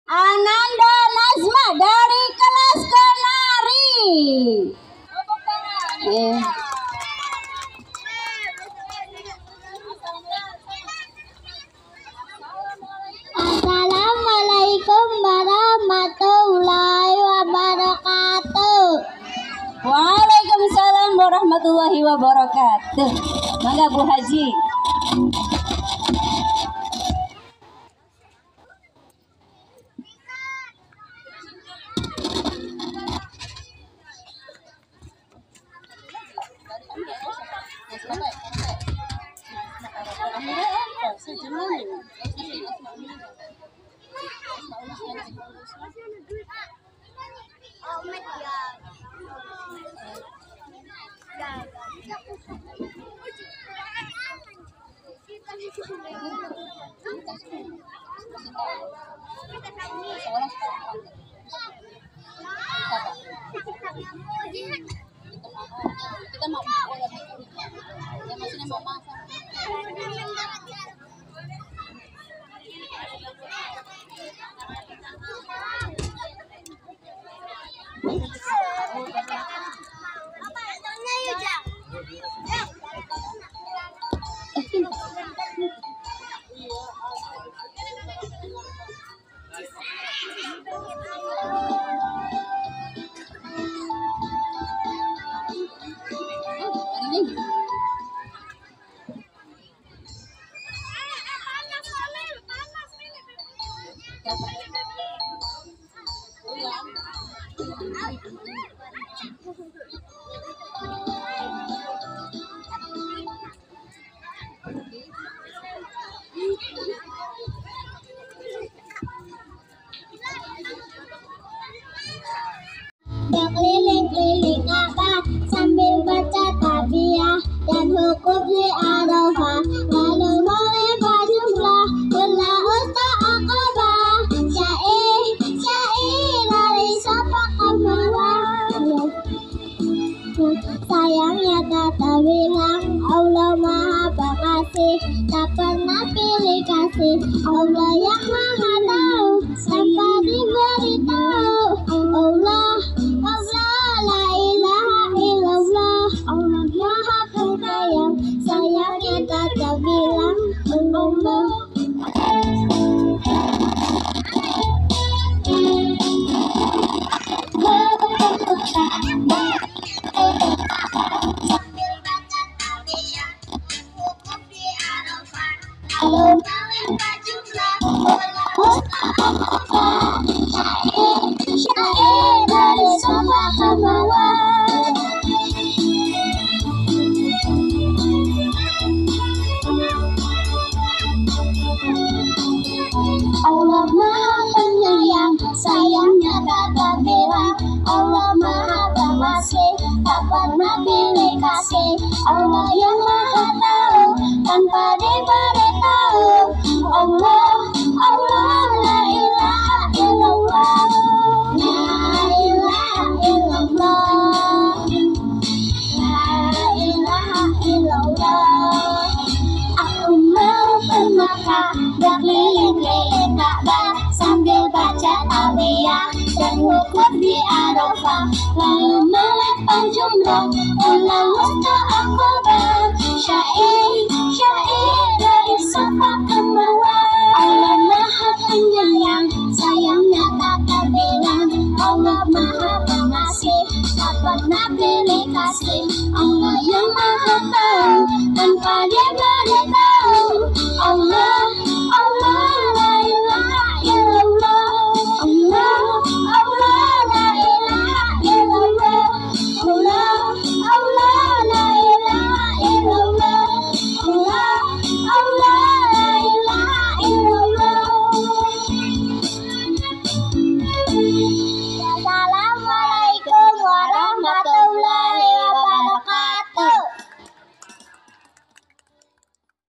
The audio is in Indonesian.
Ananda Nazma dari kelas Kenari. Assalamualaikum warahmatullahi wabarakatuh. Waalaikumsalam warahmatullahi wabarakatuh. Mangga Bu Haji. Keliling-keliling Ka'bah sambil baca tabiah dan wukuf di Arafah, lalu melempar jumrah berlaut Aqabah. Syair dari Safa ke Marwah, sayangnya tak terbilang. Allah Maha Pengasih, tak pernah pilih kasih. Allah yang Maha Tahu tanpa diberitahu. Allah la ilaha illallah. Allah Maha Penyayang, sayangnya tak terbilang. Allah syair dari Safa ke Marwah. Allah Maha Penyayang, sayangnya tak terbilang. Allah Maha Pengasih, tak pernah pilih kasih. Allah yang Maha Tahu tanpa diberitahu. Allah la ilaha illallah. La ilaha illallah. La ilaha illallah. Aku mau bermakkah, berkeliling-keliling Ka'bah sambil baca tabiah dan wukuf di Arafah, lalu melempar jumrah berlaut Aqabah. Syair dari Safa ke Marwah. Allah Maha Penyayang, sayangnya tak terbilang. Allah Maha Pengasih, tak pernah pilih kasih. Allah yang Maha Tahu tanpa diberitahu.